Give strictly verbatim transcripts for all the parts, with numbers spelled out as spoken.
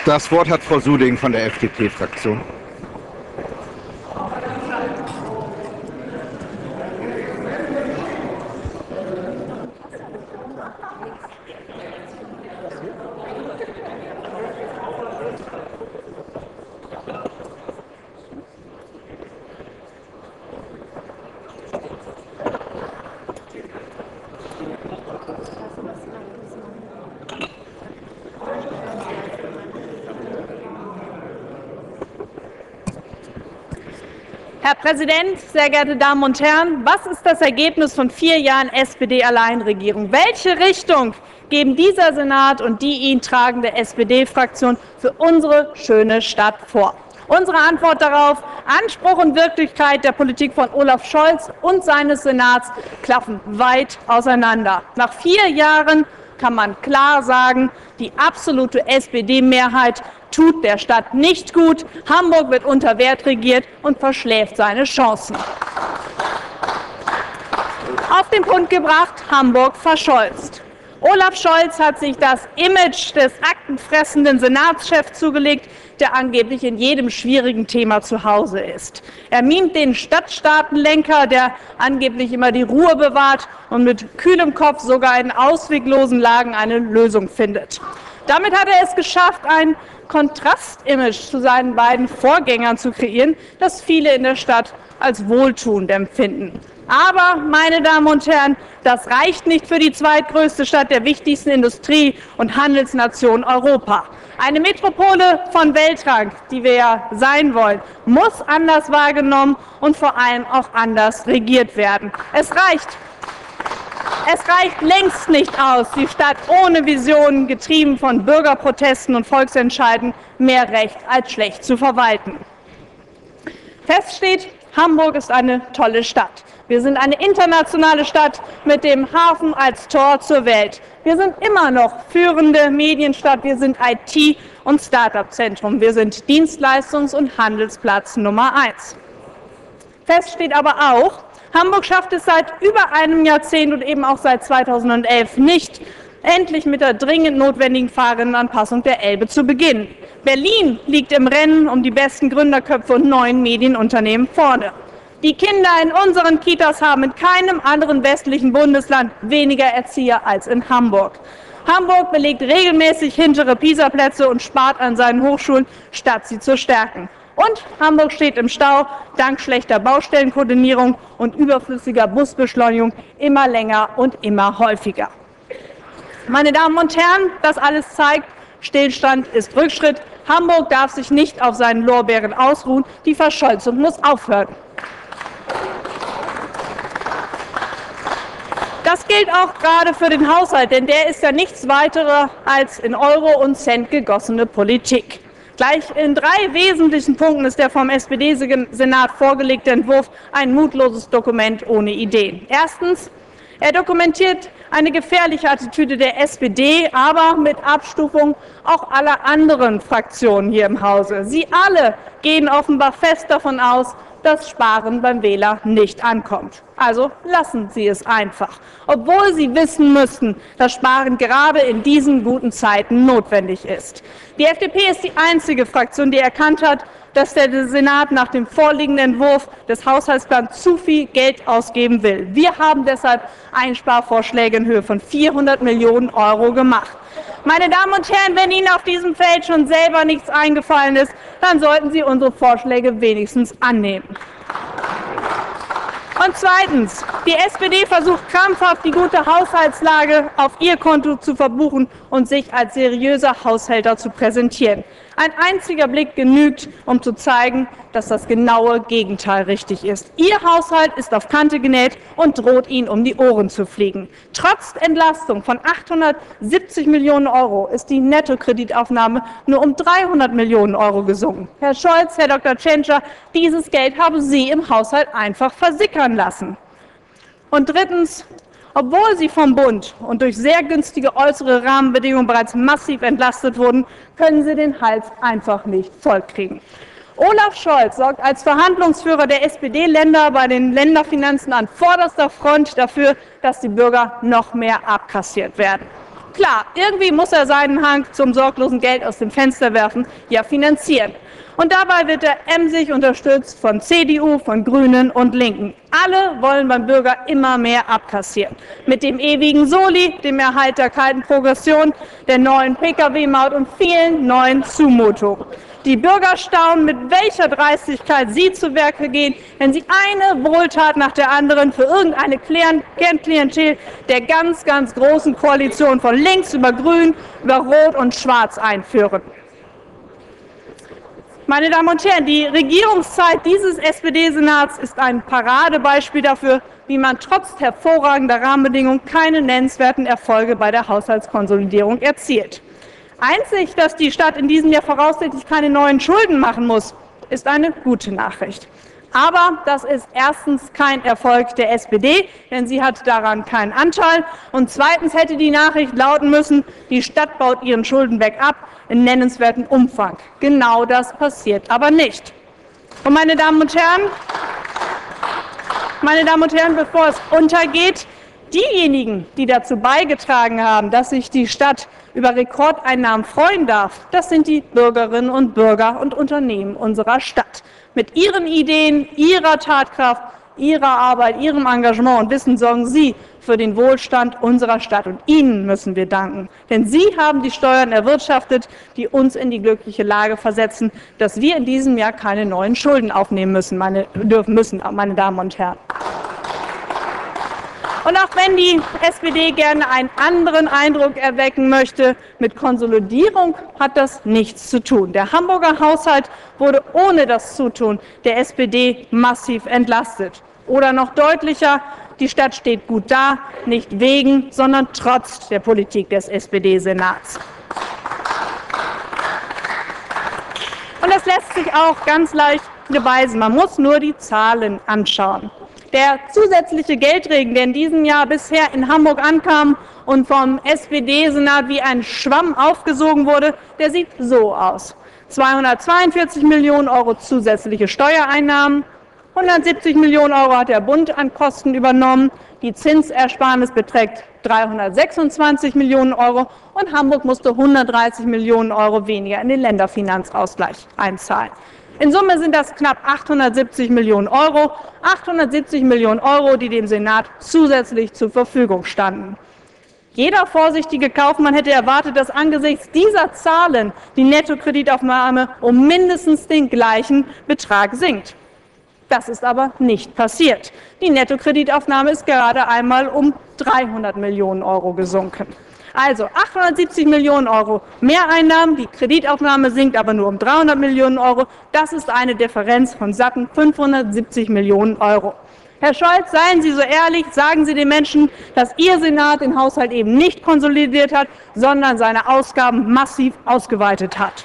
Das Wort hat Frau Suding von der F D P-Fraktion. Herr Präsident, sehr geehrte Damen und Herren! Was ist das Ergebnis von vier Jahren S P D-Alleinregierung? Welche Richtung geben dieser Senat und die ihn tragende S P D-Fraktion für unsere schöne Stadt vor? Unsere Antwort darauf: Anspruch und Wirklichkeit der Politik von Olaf Scholz und seines Senats klaffen weit auseinander. Nach vier Jahren kann man klar sagen, die absolute S P D-Mehrheit tut der Stadt nicht gut. Hamburg wird unter Wert regiert und verschläft seine Chancen. Auf den Punkt gebracht: Hamburg verscholzt. Olaf Scholz hat sich das Image des aktenfressenden Senatschefs zugelegt, der angeblich in jedem schwierigen Thema zu Hause ist. Er mimt den Stadtstaatenlenker, der angeblich immer die Ruhe bewahrt und mit kühlem Kopf sogar in ausweglosen Lagen eine Lösung findet. Damit hat er es geschafft, ein Kontrastimage zu seinen beiden Vorgängern zu kreieren, das viele in der Stadt als wohltuend empfinden. Aber, meine Damen und Herren, das reicht nicht für die zweitgrößte Stadt der wichtigsten Industrie- und Handelsnation Europa. Eine Metropole von Weltrang, die wir ja sein wollen, muss anders wahrgenommen und vor allem auch anders regiert werden. Es reicht. Es reicht längst nicht aus, die Stadt ohne Visionen, getrieben von Bürgerprotesten und Volksentscheiden, mehr recht als schlecht zu verwalten. Fest steht: Hamburg ist eine tolle Stadt. Wir sind eine internationale Stadt mit dem Hafen als Tor zur Welt. Wir sind immer noch führende Medienstadt. Wir sind I T- und Start-up-Zentrum. Wir sind Dienstleistungs- und Handelsplatz Nummer eins. Fest steht aber auch: Hamburg schafft es seit über einem Jahrzehnt und eben auch seit zweitausendelf nicht, endlich mit der dringend notwendigen Fahrrinnenanpassung der Elbe zu beginnen. Berlin liegt im Rennen um die besten Gründerköpfe und neuen Medienunternehmen vorne. Die Kinder in unseren Kitas haben in keinem anderen westlichen Bundesland weniger Erzieher als in Hamburg. Hamburg belegt regelmäßig hintere PISA-Plätze und spart an seinen Hochschulen, statt sie zu stärken. Und Hamburg steht im Stau, dank schlechter Baustellenkoordinierung und überflüssiger Busbeschleunigung immer länger und immer häufiger. Meine Damen und Herren, das alles zeigt: Stillstand ist Rückschritt. Hamburg darf sich nicht auf seinen Lorbeeren ausruhen. Die Verscholzung muss aufhören. Das gilt auch gerade für den Haushalt, denn der ist ja nichts weiteres als in Euro und Cent gegossene Politik. Gleich in drei wesentlichen Punkten ist der vom S P D-Senat vorgelegte Entwurf ein mutloses Dokument ohne Ideen. Erstens: Er dokumentiert eine gefährliche Attitüde der S P D, aber mit Abstufung auch aller anderen Fraktionen hier im Hause. Sie alle gehen offenbar fest davon aus, dass Sparen beim Wähler nicht ankommt. Also lassen Sie es einfach, obwohl Sie wissen müssten, dass Sparen gerade in diesen guten Zeiten notwendig ist. Die F D P ist die einzige Fraktion, die erkannt hat, dass der Senat nach dem vorliegenden Entwurf des Haushaltsplans zu viel Geld ausgeben will. Wir haben deshalb Einsparvorschläge in Höhe von vierhundert Millionen Euro gemacht. Meine Damen und Herren, wenn Ihnen auf diesem Feld schon selber nichts eingefallen ist, dann sollten Sie unsere Vorschläge wenigstens annehmen. Und zweitens: Die S P D versucht krampfhaft, die gute Haushaltslage auf ihr Konto zu verbuchen und sich als seriöser Haushälter zu präsentieren. Ein einziger Blick genügt, um zu zeigen, dass das genaue Gegenteil richtig ist. Ihr Haushalt ist auf Kante genäht und droht Ihnen um die Ohren zu fliegen. Trotz Entlastung von achthundertsiebzig Millionen Euro ist die Nettokreditaufnahme nur um dreihundert Millionen Euro gesunken. Herr Scholz, Herr Doktor Tschentscher, dieses Geld haben Sie im Haushalt einfach versickern lassen. Und drittens: Obwohl Sie vom Bund und durch sehr günstige äußere Rahmenbedingungen bereits massiv entlastet wurden, können Sie den Hals einfach nicht vollkriegen. Olaf Scholz sorgt als Verhandlungsführer der S P D-Länder bei den Länderfinanzen an vorderster Front dafür, dass die Bürger noch mehr abkassiert werden. Klar, irgendwie muss er seinen Hang zum sorglosen Geld aus dem Fenster werfen ja finanzieren. Und dabei wird er emsig unterstützt von C D U, von Grünen und Linken. Alle wollen beim Bürger immer mehr abkassieren. Mit dem ewigen Soli, dem Erhalt der kalten Progression, der neuen P K W-Maut und vielen neuen Zumutungen. Die Bürger staunen, mit welcher Dreistigkeit sie zu Werke gehen, wenn sie eine Wohltat nach der anderen für irgendeine Kernklientel der ganz, ganz großen Koalition von links über grün, über rot und schwarz einführen. Meine Damen und Herren, die Regierungszeit dieses S P D-Senats ist ein Paradebeispiel dafür, wie man trotz hervorragender Rahmenbedingungen keine nennenswerten Erfolge bei der Haushaltskonsolidierung erzielt. Einzig, dass die Stadt in diesem Jahr voraussichtlich keine neuen Schulden machen muss, ist eine gute Nachricht. Aber das ist erstens kein Erfolg der S P D, denn sie hat daran keinen Anteil. Und zweitens hätte die Nachricht lauten müssen, die Stadt baut ihren Schuldenberg ab in nennenswertem Umfang. Genau das passiert aber nicht. Und meine Damen und Herren, meine Damen und Herren, bevor es untergeht, diejenigen, die dazu beigetragen haben, dass sich die Stadt über Rekordeinnahmen freuen darf, das sind die Bürgerinnen und Bürger und Unternehmen unserer Stadt. Mit ihren Ideen, ihrer Tatkraft, ihrer Arbeit, ihrem Engagement und Wissen sorgen sie für den Wohlstand unserer Stadt. Und ihnen müssen wir danken. Denn sie haben die Steuern erwirtschaftet, die uns in die glückliche Lage versetzen, dass wir in diesem Jahr keine neuen Schulden aufnehmen müssen, meine, dürfen müssen, meine Damen und Herren. Und auch wenn die S P D gerne einen anderen Eindruck erwecken möchte, mit Konsolidierung hat das nichts zu tun. Der Hamburger Haushalt wurde ohne das Zutun der S P D massiv entlastet. Oder noch deutlicher, die Stadt steht gut da, nicht wegen, sondern trotz der Politik des S P D-Senats. Und das lässt sich auch ganz leicht beweisen. Man muss nur die Zahlen anschauen. Der zusätzliche Geldregen, der in diesem Jahr bisher in Hamburg ankam und vom S P D-Senat wie ein Schwamm aufgesogen wurde, der sieht so aus. zweihundertzweiundvierzig Millionen Euro zusätzliche Steuereinnahmen, hundertsiebzig Millionen Euro hat der Bund an Kosten übernommen, die Zinsersparnis beträgt dreihundertsechsundzwanzig Millionen Euro und Hamburg musste hundertdreißig Millionen Euro weniger in den Länderfinanzausgleich einzahlen. In Summe sind das knapp achthundertsiebzig Millionen Euro, achthundertsiebzig Millionen Euro, die dem Senat zusätzlich zur Verfügung standen. Jeder vorsichtige Kaufmann hätte erwartet, dass angesichts dieser Zahlen die Nettokreditaufnahme um mindestens den gleichen Betrag sinkt. Das ist aber nicht passiert. Die Nettokreditaufnahme ist gerade einmal um dreihundert Millionen Euro gesunken. Also achthundertsiebzig Millionen Euro Mehreinnahmen, die Kreditaufnahme sinkt aber nur um dreihundert Millionen Euro. Das ist eine Differenz von satten fünfhundertsiebzig Millionen Euro. Herr Scholz, seien Sie so ehrlich, sagen Sie den Menschen, dass Ihr Senat den Haushalt eben nicht konsolidiert hat, sondern seine Ausgaben massiv ausgeweitet hat.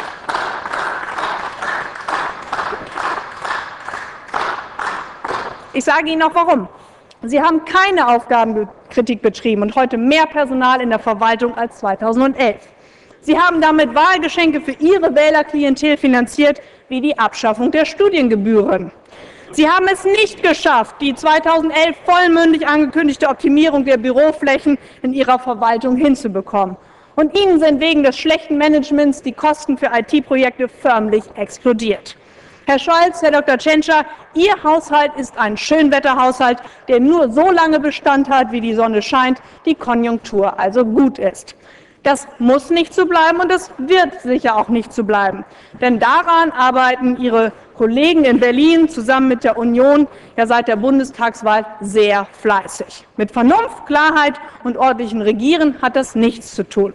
Ich sage Ihnen auch warum. Sie haben keine Aufgabenkritik betrieben und heute mehr Personal in der Verwaltung als zweitausendelf. Sie haben damit Wahlgeschenke für Ihre Wählerklientel finanziert, wie die Abschaffung der Studiengebühren. Sie haben es nicht geschafft, die zweitausendelf vollmündig angekündigte Optimierung der Büroflächen in Ihrer Verwaltung hinzubekommen. Und Ihnen sind wegen des schlechten Managements die Kosten für I T-Projekte förmlich explodiert. Herr Scholz, Herr Doktor Tschentscher, Ihr Haushalt ist ein Schönwetterhaushalt, der nur so lange Bestand hat, wie die Sonne scheint, die Konjunktur also gut ist. Das muss nicht so bleiben und das wird sicher auch nicht so bleiben. Denn daran arbeiten Ihre Kollegen in Berlin zusammen mit der Union ja seit der Bundestagswahl sehr fleißig. Mit Vernunft, Klarheit und ordentlichem Regieren hat das nichts zu tun.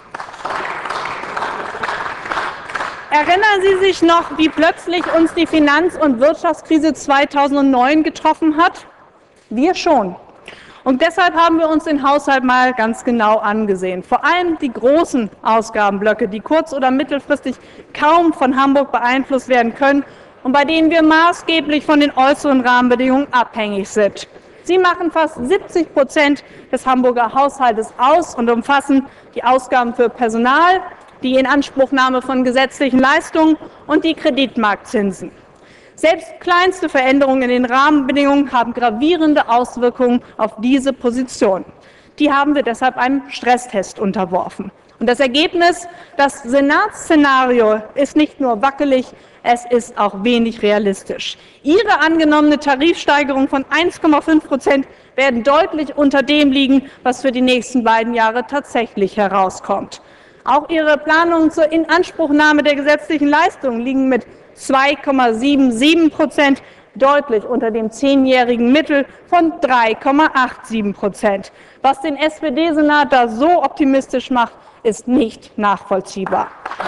Erinnern Sie sich noch, wie plötzlich uns die Finanz- und Wirtschaftskrise zweitausendneun getroffen hat? Wir schon. Und deshalb haben wir uns den Haushalt mal ganz genau angesehen. Vor allem die großen Ausgabenblöcke, die kurz- oder mittelfristig kaum von Hamburg beeinflusst werden können und bei denen wir maßgeblich von den äußeren Rahmenbedingungen abhängig sind. Sie machen fast siebzig Prozent des Hamburger Haushaltes aus und umfassen die Ausgaben für Personal, die Inanspruchnahme von gesetzlichen Leistungen und die Kreditmarktzinsen. Selbst kleinste Veränderungen in den Rahmenbedingungen haben gravierende Auswirkungen auf diese Position. Die haben wir deshalb einem Stresstest unterworfen. Und das Ergebnis, das Senatsszenario ist nicht nur wackelig, es ist auch wenig realistisch. Ihre angenommene Tarifsteigerung von eins Komma fünf Prozent werden deutlich unter dem liegen, was für die nächsten beiden Jahre tatsächlich herauskommt. Auch Ihre Planungen zur Inanspruchnahme der gesetzlichen Leistungen liegen mit zwei Komma siebenundsiebzig Prozent deutlich unter dem zehnjährigen Mittel von drei Komma siebenundachtzig Prozent. Was den S P D-Senat da so optimistisch macht, ist nicht nachvollziehbar.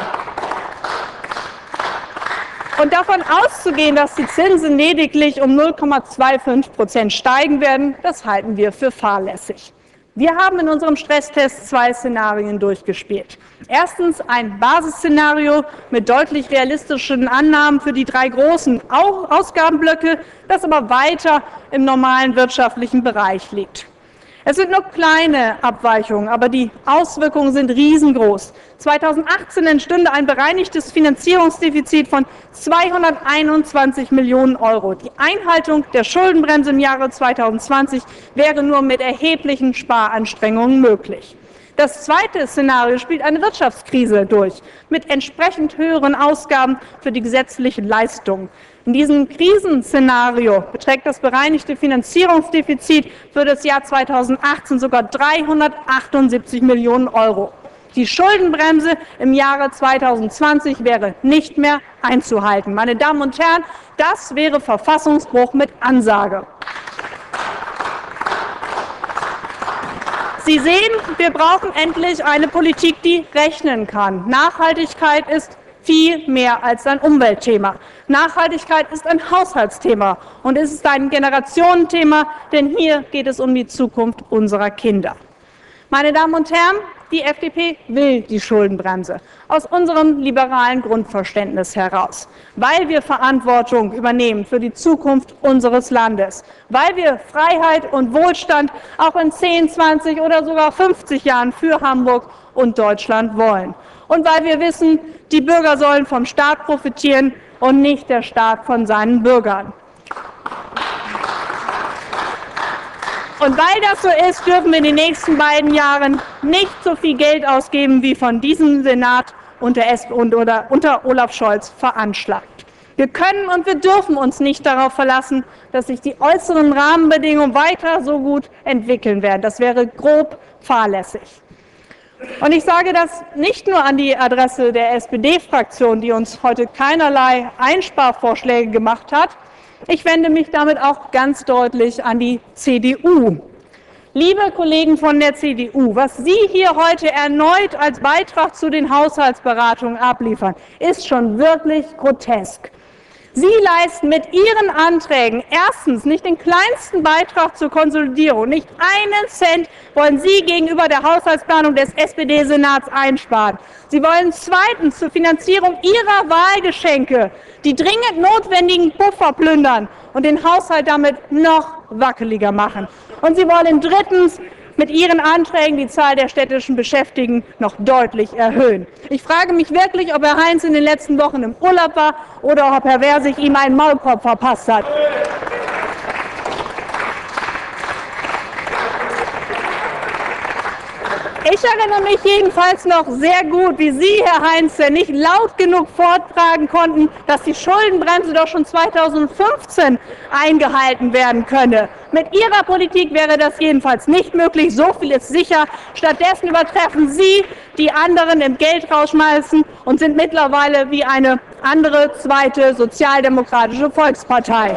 Und davon auszugehen, dass die Zinsen lediglich um null Komma fünfundzwanzig Prozent steigen werden, das halten wir für fahrlässig. Wir haben in unserem Stresstest zwei Szenarien durchgespielt. Erstens ein Basisszenario mit deutlich realistischen Annahmen für die drei großen Ausgabenblöcke, das aber weiter im normalen wirtschaftlichen Bereich liegt. Es sind nur kleine Abweichungen, aber die Auswirkungen sind riesengroß. zweitausendachtzehn entstünde ein bereinigtes Finanzierungsdefizit von zweihunderteinundzwanzig Millionen Euro. Die Einhaltung der Schuldenbremse im Jahre zweitausendzwanzig wäre nur mit erheblichen Sparanstrengungen möglich. Das zweite Szenario spielt eine Wirtschaftskrise durch, mit entsprechend höheren Ausgaben für die gesetzlichen Leistungen. In diesem Krisenszenario beträgt das bereinigte Finanzierungsdefizit für das Jahr zweitausendachtzehn sogar dreihundertachtundsiebzig Millionen Euro. Die Schuldenbremse im Jahre zweitausendzwanzig wäre nicht mehr einzuhalten. Meine Damen und Herren, das wäre Verfassungsbruch mit Ansage. Sie sehen, wir brauchen endlich eine Politik, die rechnen kann. Nachhaltigkeit ist viel mehr als ein Umweltthema. Nachhaltigkeit ist ein Haushaltsthema und es ist ein Generationenthema, denn hier geht es um die Zukunft unserer Kinder. Meine Damen und Herren, die F D P will die Schuldenbremse aus unserem liberalen Grundverständnis heraus, weil wir Verantwortung übernehmen für die Zukunft unseres Landes, weil wir Freiheit und Wohlstand auch in zehn, zwanzig oder sogar fünfzig Jahren für Hamburg und Deutschland wollen. Und weil wir wissen, die Bürger sollen vom Staat profitieren und nicht der Staat von seinen Bürgern. Und weil das so ist, dürfen wir in den nächsten beiden Jahren nicht so viel Geld ausgeben, wie von diesem Senat unter, oder unter Olaf Scholz veranschlagt. Wir können und wir dürfen uns nicht darauf verlassen, dass sich die äußeren Rahmenbedingungen weiter so gut entwickeln werden. Das wäre grob fahrlässig. Und ich sage das nicht nur an die Adresse der S P D-Fraktion, die uns heute keinerlei Einsparvorschläge gemacht hat. Ich wende mich damit auch ganz deutlich an die C D U. Liebe Kollegen von der C D U, was Sie hier heute erneut als Beitrag zu den Haushaltsberatungen abliefern, ist schon wirklich grotesk. Sie leisten mit Ihren Anträgen erstens nicht den kleinsten Beitrag zur Konsolidierung. Nicht einen Cent wollen Sie gegenüber der Haushaltsplanung des S P D-Senats einsparen. Sie wollen zweitens zur Finanzierung Ihrer Wahlgeschenke die dringend notwendigen Puffer plündern und den Haushalt damit noch wackeliger machen. Und Sie wollen drittens mit Ihren Anträgen die Zahl der städtischen Beschäftigten noch deutlich erhöhen. Ich frage mich wirklich, ob Herr Heinz in den letzten Wochen im Urlaub war oder ob Herr Versich ihm einen Maulkorb verpasst hat. Ich erinnere mich jedenfalls noch sehr gut, wie Sie, Herr Heinz, nicht laut genug vortragen konnten, dass die Schuldenbremse doch schon zweitausendfünfzehn eingehalten werden könne. Mit Ihrer Politik wäre das jedenfalls nicht möglich, so viel ist sicher. Stattdessen übertreffen Sie die anderen im Geld rausschmeißen und sind mittlerweile wie eine andere zweite sozialdemokratische Volkspartei.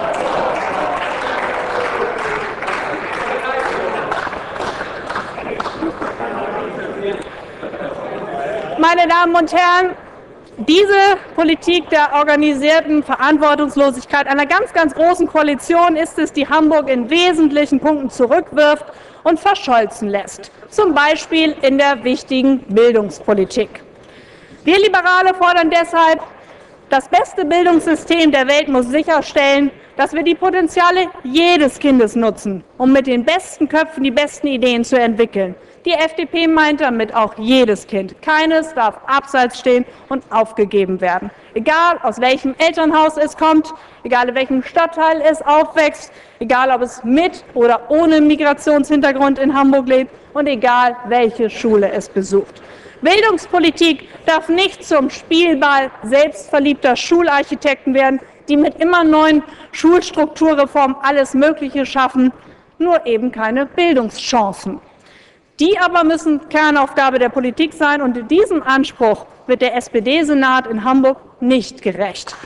Meine Damen und Herren, diese Politik der organisierten Verantwortungslosigkeit einer ganz, ganz großen Koalition ist es, die Hamburg in wesentlichen Punkten zurückwirft und verscholzen lässt, zum Beispiel in der wichtigen Bildungspolitik. Wir Liberale fordern deshalb, das beste Bildungssystem der Welt muss sicherstellen, dass wir die Potenziale jedes Kindes nutzen, um mit den besten Köpfen die besten Ideen zu entwickeln. Die F D P meint damit auch jedes Kind. Keines darf abseits stehen und aufgegeben werden. Egal, aus welchem Elternhaus es kommt, egal in welchem Stadtteil es aufwächst, egal, ob es mit oder ohne Migrationshintergrund in Hamburg lebt und egal, welche Schule es besucht. Bildungspolitik darf nicht zum Spielball selbstverliebter Schularchitekten werden, die mit immer neuen Schulstrukturreformen alles Mögliche schaffen, nur eben keine Bildungschancen. Die aber müssen Kernaufgabe der Politik sein, und diesem Anspruch wird der S P D-Senat in Hamburg nicht gerecht.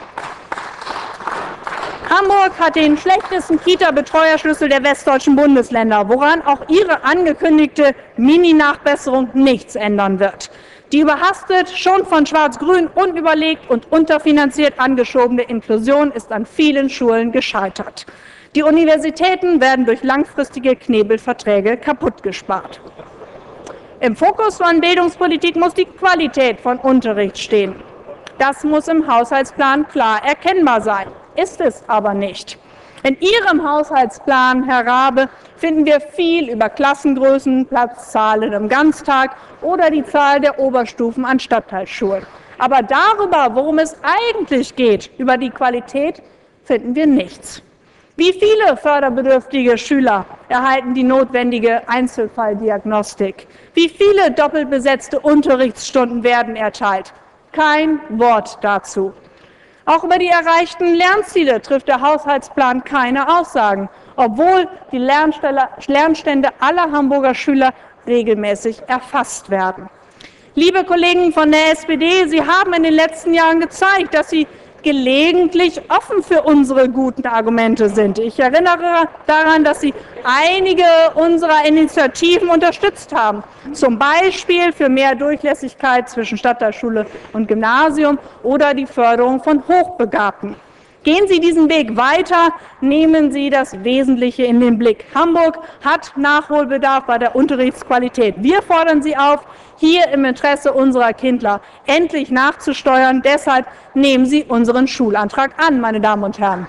Hamburg hat den schlechtesten Kita-Betreuerschlüssel der westdeutschen Bundesländer, woran auch Ihre angekündigte Mini-Nachbesserung nichts ändern wird. Die überhastet, schon von Schwarz-Grün unüberlegt und unterfinanziert angeschobene Inklusion ist an vielen Schulen gescheitert. Die Universitäten werden durch langfristige Knebelverträge kaputtgespart. Im Fokus von Bildungspolitik muss die Qualität von Unterricht stehen. Das muss im Haushaltsplan klar erkennbar sein. Ist es aber nicht. In Ihrem Haushaltsplan, Herr Raabe, finden wir viel über Klassengrößen, Platzzahlen im Ganztag oder die Zahl der Oberstufen an Stadtteilschulen. Aber darüber, worum es eigentlich geht, über die Qualität, finden wir nichts. Wie viele förderbedürftige Schüler erhalten die notwendige Einzelfalldiagnostik? Wie viele doppelt besetzte Unterrichtsstunden werden erteilt? Kein Wort dazu. Auch über die erreichten Lernziele trifft der Haushaltsplan keine Aussagen, obwohl die Lernstände aller Hamburger Schüler regelmäßig erfasst werden. Liebe Kollegen von der S P D, Sie haben in den letzten Jahren gezeigt, dass Sie gelegentlich offen für unsere guten Argumente sind. Ich erinnere daran, dass Sie einige unserer Initiativen unterstützt haben, zum Beispiel für mehr Durchlässigkeit zwischen Stadtteilschule und Gymnasium oder die Förderung von Hochbegabten. Gehen Sie diesen Weg weiter, nehmen Sie das Wesentliche in den Blick. Hamburg hat Nachholbedarf bei der Unterrichtsqualität. Wir fordern Sie auf, hier im Interesse unserer Kindler endlich nachzusteuern. Deshalb nehmen Sie unseren Schulantrag an, meine Damen und Herren.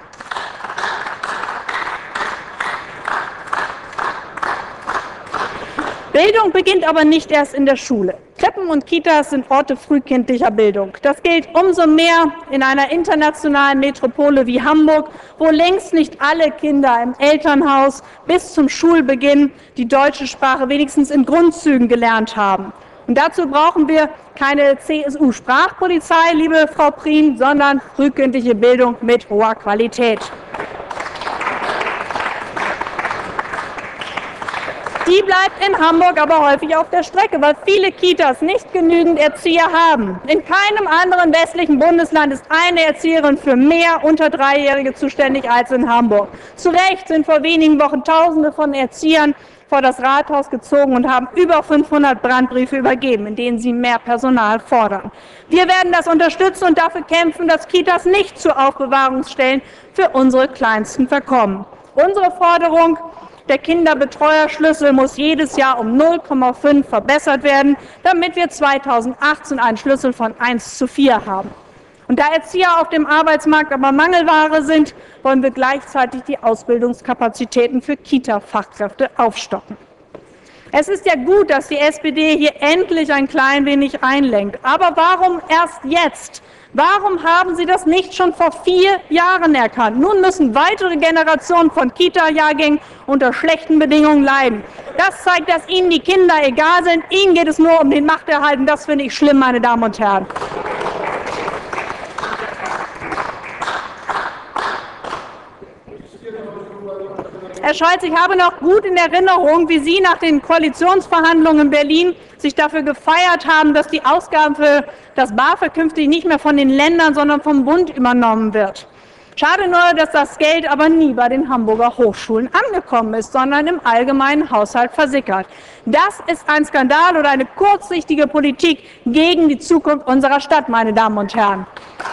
Bildung beginnt aber nicht erst in der Schule. Krippen und Kitas sind Orte frühkindlicher Bildung. Das gilt umso mehr in einer internationalen Metropole wie Hamburg, wo längst nicht alle Kinder im Elternhaus bis zum Schulbeginn die deutsche Sprache wenigstens in Grundzügen gelernt haben. Und dazu brauchen wir keine C S U-Sprachpolizei, liebe Frau Prien, sondern frühkindliche Bildung mit hoher Qualität. Die bleibt in Hamburg aber häufig auf der Strecke, weil viele Kitas nicht genügend Erzieher haben. In keinem anderen westlichen Bundesland ist eine Erzieherin für mehr unter Dreijährige zuständig als in Hamburg. Zu Recht sind vor wenigen Wochen Tausende von Erziehern vor das Rathaus gezogen und haben über fünfhundert Brandbriefe übergeben, in denen sie mehr Personal fordern. Wir werden das unterstützen und dafür kämpfen, dass Kitas nicht zu Aufbewahrungsstellen für unsere Kleinsten verkommen. Unsere Forderung: Der Kinderbetreuerschlüssel muss jedes Jahr um null Komma fünf verbessert werden, damit wir zweitausendachtzehn einen Schlüssel von eins zu vier haben. Und da Erzieher auf dem Arbeitsmarkt aber Mangelware sind, wollen wir gleichzeitig die Ausbildungskapazitäten für Kita-Fachkräfte aufstocken. Es ist ja gut, dass die S P D hier endlich ein klein wenig einlenkt. Aber warum erst jetzt? Warum haben Sie das nicht schon vor vier Jahren erkannt? Nun müssen weitere Generationen von Kita-Jahrgängen unter schlechten Bedingungen leiden. Das zeigt, dass Ihnen die Kinder egal sind. Ihnen geht es nur um den Machterhalt. Und das finde ich schlimm, meine Damen und Herren. Herr Scholz, ich habe noch gut in Erinnerung, wie Sie nach den Koalitionsverhandlungen in Berlin sich dafür gefeiert haben, dass die Ausgaben für das BAföG künftig nicht mehr von den Ländern, sondern vom Bund übernommen wird. Schade nur, dass das Geld aber nie bei den Hamburger Hochschulen angekommen ist, sondern im allgemeinen Haushalt versickert. Das ist ein Skandal oder eine kurzsichtige Politik gegen die Zukunft unserer Stadt, meine Damen und Herren.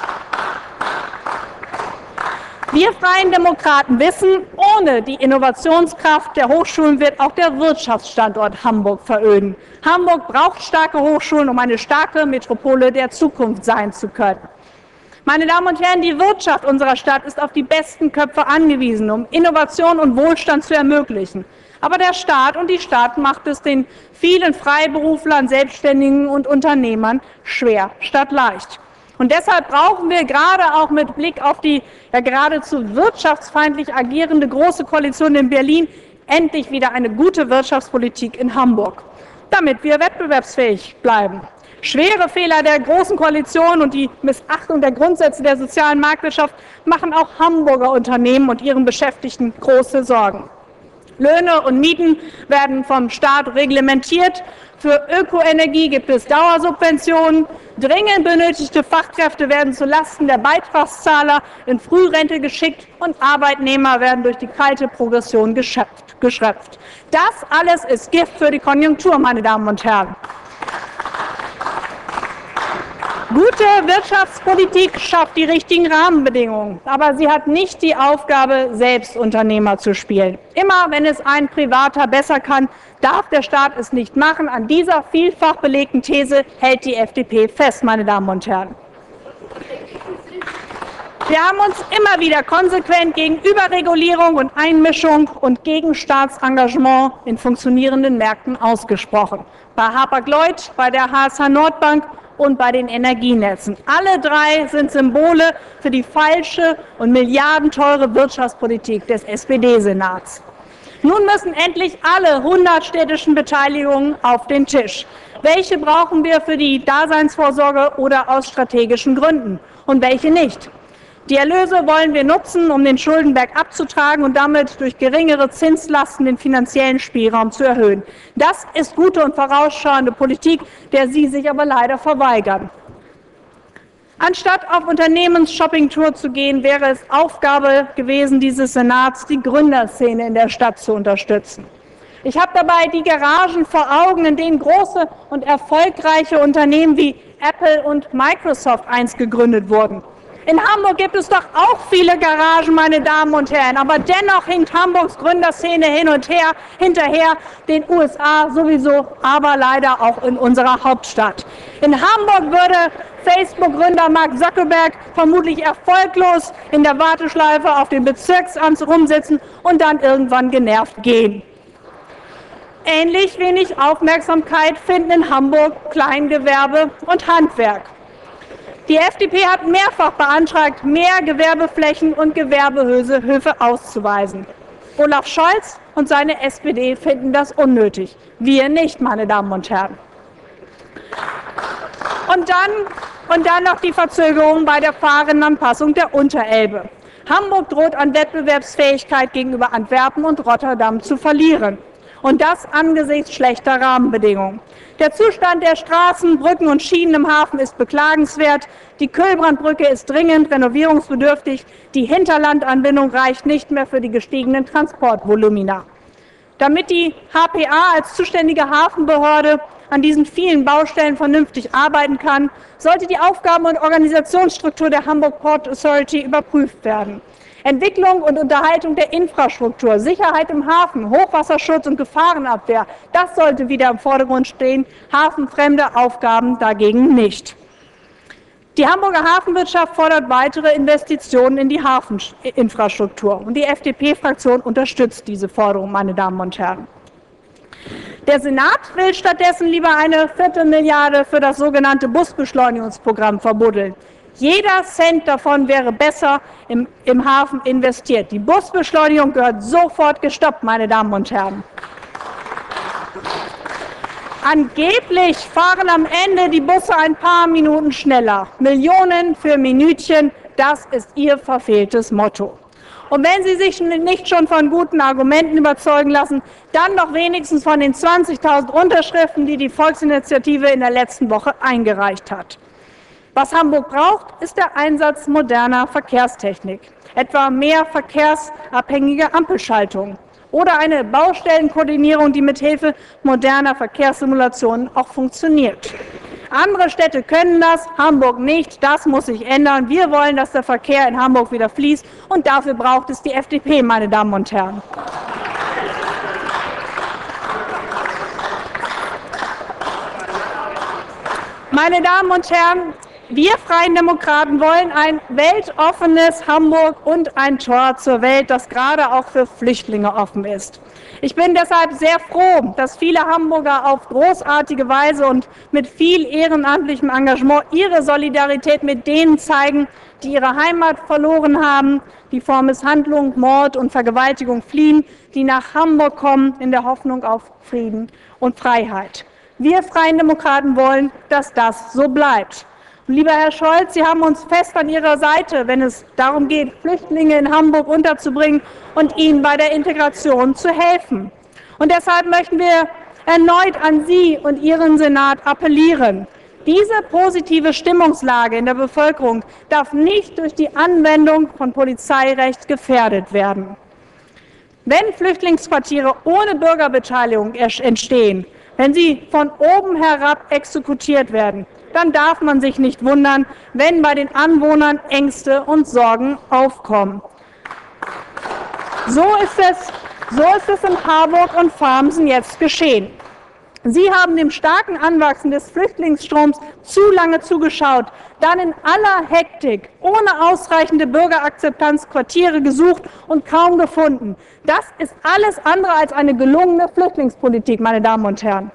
Wir Freien Demokraten wissen, ohne die Innovationskraft der Hochschulen wird auch der Wirtschaftsstandort Hamburg veröden. Hamburg braucht starke Hochschulen, um eine starke Metropole der Zukunft sein zu können. Meine Damen und Herren, die Wirtschaft unserer Stadt ist auf die besten Köpfe angewiesen, um Innovation und Wohlstand zu ermöglichen. Aber der Staat und die Stadt macht es den vielen Freiberuflern, Selbstständigen und Unternehmern schwer statt leicht. Und deshalb brauchen wir gerade auch mit Blick auf die ja geradezu wirtschaftsfeindlich agierende Große Koalition in Berlin endlich wieder eine gute Wirtschaftspolitik in Hamburg, damit wir wettbewerbsfähig bleiben. Schwere Fehler der Großen Koalition und die Missachtung der Grundsätze der sozialen Marktwirtschaft machen auch Hamburger Unternehmen und ihren Beschäftigten große Sorgen. Löhne und Mieten werden vom Staat reglementiert. Für Ökoenergie gibt es Dauersubventionen. Dringend benötigte Fachkräfte werden zulasten der Beitragszahler in Frührente geschickt und Arbeitnehmer werden durch die kalte Progression geschröpft. Das alles ist Gift für die Konjunktur, meine Damen und Herren. Gute Wirtschaftspolitik schafft die richtigen Rahmenbedingungen, aber sie hat nicht die Aufgabe, selbst Unternehmer zu spielen. Immer wenn es ein Privater besser kann, darf der Staat es nicht machen. An dieser vielfach belegten These hält die F D P fest, meine Damen und Herren. Wir haben uns immer wieder konsequent gegen Überregulierung und Einmischung und gegen Staatsengagement in funktionierenden Märkten ausgesprochen. Bei Hapag-Lloyd, bei der H S H Nordbank und bei den Energienetzen. Alle drei sind Symbole für die falsche und milliardenteure Wirtschaftspolitik des S P D-Senats. Nun müssen endlich alle hundert städtischen Beteiligungen auf den Tisch. Welche brauchen wir für die Daseinsvorsorge oder aus strategischen Gründen und welche nicht? Die Erlöse wollen wir nutzen, um den Schuldenberg abzutragen und damit durch geringere Zinslasten den finanziellen Spielraum zu erhöhen. Das ist gute und vorausschauende Politik, der Sie sich aber leider verweigern. Anstatt auf Unternehmensshoppingtour zu gehen, wäre es Aufgabe gewesen dieses Senats, die Gründerszene in der Stadt zu unterstützen. Ich habe dabei die Garagen vor Augen, in denen große und erfolgreiche Unternehmen wie Apple und Microsoft einst gegründet wurden. In Hamburg gibt es doch auch viele Garagen, meine Damen und Herren, aber dennoch hinkt Hamburgs Gründerszene hin und her, hinterher den U S A sowieso, aber leider auch in unserer Hauptstadt. In Hamburg würde Facebook-Gründer Mark Zuckerberg vermutlich erfolglos in der Warteschleife auf dem Bezirksamt rumsitzen und dann irgendwann genervt gehen. Ähnlich wenig Aufmerksamkeit finden in Hamburg Kleingewerbe und Handwerk. Die F D P hat mehrfach beantragt, mehr Gewerbeflächen und Gewerbehöfe auszuweisen. Olaf Scholz und seine S P D finden das unnötig. Wir nicht, meine Damen und Herren. Und dann, und dann noch die Verzögerung bei der Fahrinnenanpassung der Unterelbe. Hamburg droht an Wettbewerbsfähigkeit gegenüber Antwerpen und Rotterdam zu verlieren. Und das angesichts schlechter Rahmenbedingungen. Der Zustand der Straßen, Brücken und Schienen im Hafen ist beklagenswert. Die Kühlbrandbrücke ist dringend renovierungsbedürftig. Die Hinterlandanbindung reicht nicht mehr für die gestiegenen Transportvolumina. Damit die H P A als zuständige Hafenbehörde an diesen vielen Baustellen vernünftig arbeiten kann, sollte die Aufgaben- und Organisationsstruktur der Hamburg Port Authority überprüft werden. Entwicklung und Unterhaltung der Infrastruktur, Sicherheit im Hafen, Hochwasserschutz und Gefahrenabwehr, das sollte wieder im Vordergrund stehen, hafenfremde Aufgaben dagegen nicht. Die Hamburger Hafenwirtschaft fordert weitere Investitionen in die Hafeninfrastruktur und die F D P-Fraktion unterstützt diese Forderung, meine Damen und Herren. Der Senat will stattdessen lieber eine Viertelmilliarde für das sogenannte Busbeschleunigungsprogramm verbuddeln. Jeder Cent davon wäre besser im, im Hafen investiert. Die Busbeschleunigung gehört sofort gestoppt, meine Damen und Herren. Angeblich fahren am Ende die Busse ein paar Minuten schneller. Millionen für Minütchen, das ist Ihr verfehltes Motto. Und wenn Sie sich nicht schon von guten Argumenten überzeugen lassen, dann doch wenigstens von den zwanzigtausend Unterschriften, die die Volksinitiative in der letzten Woche eingereicht hat. Was Hamburg braucht, ist der Einsatz moderner Verkehrstechnik, etwa mehr verkehrsabhängige Ampelschaltungen oder eine Baustellenkoordinierung, die mithilfe moderner Verkehrssimulationen auch funktioniert. Andere Städte können das, Hamburg nicht. Das muss sich ändern. Wir wollen, dass der Verkehr in Hamburg wieder fließt, und dafür braucht es die F D P, meine Damen und Herren. Meine Damen und Herren, wir Freien Demokraten wollen ein weltoffenes Hamburg und ein Tor zur Welt, das gerade auch für Flüchtlinge offen ist. Ich bin deshalb sehr froh, dass viele Hamburger auf großartige Weise und mit viel ehrenamtlichem Engagement ihre Solidarität mit denen zeigen, die ihre Heimat verloren haben, die vor Misshandlung, Mord und Vergewaltigung fliehen, die nach Hamburg kommen in der Hoffnung auf Frieden und Freiheit. Wir Freien Demokraten wollen, dass das so bleibt. Und lieber Herr Scholz, Sie haben uns fest an Ihrer Seite, wenn es darum geht, Flüchtlinge in Hamburg unterzubringen und ihnen bei der Integration zu helfen. Und deshalb möchten wir erneut an Sie und Ihren Senat appellieren. Diese positive Stimmungslage in der Bevölkerung darf nicht durch die Anwendung von Polizeirecht gefährdet werden. Wenn Flüchtlingsquartiere ohne Bürgerbeteiligung entstehen, wenn sie von oben herab exekutiert werden, dann darf man sich nicht wundern, wenn bei den Anwohnern Ängste und Sorgen aufkommen. So ist es, so ist es in Harburg und Farmsen jetzt geschehen. Sie haben dem starken Anwachsen des Flüchtlingsstroms zu lange zugeschaut, dann in aller Hektik, ohne ausreichende Bürgerakzeptanz Quartiere gesucht und kaum gefunden. Das ist alles andere als eine gelungene Flüchtlingspolitik, meine Damen und Herren.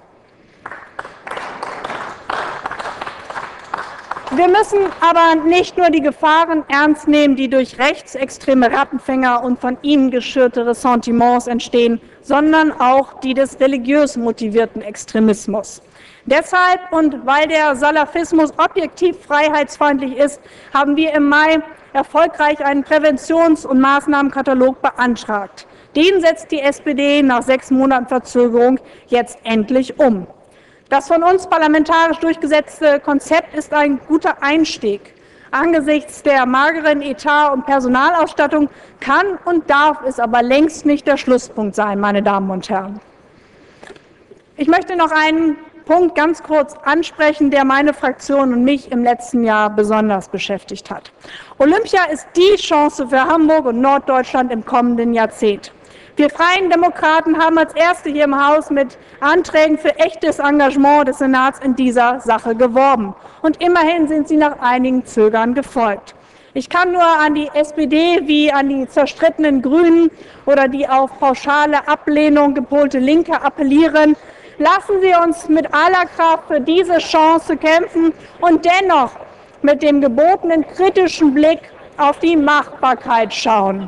Wir müssen aber nicht nur die Gefahren ernst nehmen, die durch rechtsextreme Rattenfänger und von ihnen geschürte Ressentiments entstehen, sondern auch die des religiös motivierten Extremismus. Deshalb und weil der Salafismus objektiv freiheitsfeindlich ist, haben wir im Mai erfolgreich einen Präventions- und Maßnahmenkatalog beantragt. Den setzt die S P D nach sechs Monaten Verzögerung jetzt endlich um. Das von uns parlamentarisch durchgesetzte Konzept ist ein guter Einstieg. Angesichts der mageren Etat- und Personalausstattung kann und darf es aber längst nicht der Schlusspunkt sein, meine Damen und Herren. Ich möchte noch einen Punkt ganz kurz ansprechen, der meine Fraktion und mich im letzten Jahr besonders beschäftigt hat. Olympia ist die Chance für Hamburg und Norddeutschland im kommenden Jahrzehnt. Wir Freien Demokraten haben als Erste hier im Haus mit Anträgen für echtes Engagement des Senats in dieser Sache geworben. Und immerhin sind Sie nach einigen Zögern gefolgt. Ich kann nur an die S P D wie an die zerstrittenen Grünen oder die auf pauschale Ablehnung gepolte Linke appellieren. Lassen Sie uns mit aller Kraft für diese Chance kämpfen und dennoch mit dem gebotenen kritischen Blick auf die Machbarkeit schauen.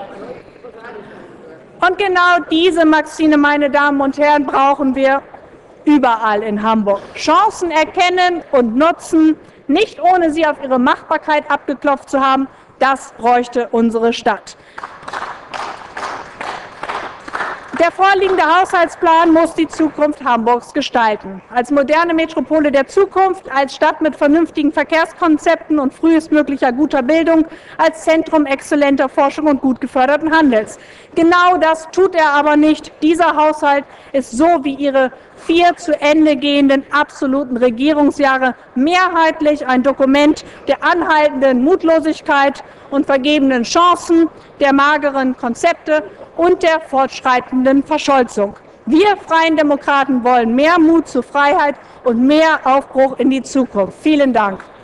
Und genau diese Maxime, meine Damen und Herren, brauchen wir überall in Hamburg. Chancen erkennen und nutzen, nicht ohne sie auf ihre Machbarkeit abgeklopft zu haben, das bräuchte unsere Stadt. Der vorliegende Haushaltsplan muss die Zukunft Hamburgs gestalten. Als moderne Metropole der Zukunft, als Stadt mit vernünftigen Verkehrskonzepten und frühestmöglicher guter Bildung, als Zentrum exzellenter Forschung und gut geförderten Handels. Genau das tut er aber nicht. Dieser Haushalt ist so wie Ihre vier zu Ende gehenden absoluten Regierungsjahre mehrheitlich ein Dokument der anhaltenden Mutlosigkeit und vergebenen Chancen, der mageren Konzepte und der fortschreitenden Verscholzung. Wir Freien Demokraten wollen mehr Mut zur Freiheit und mehr Aufbruch in die Zukunft. Vielen Dank.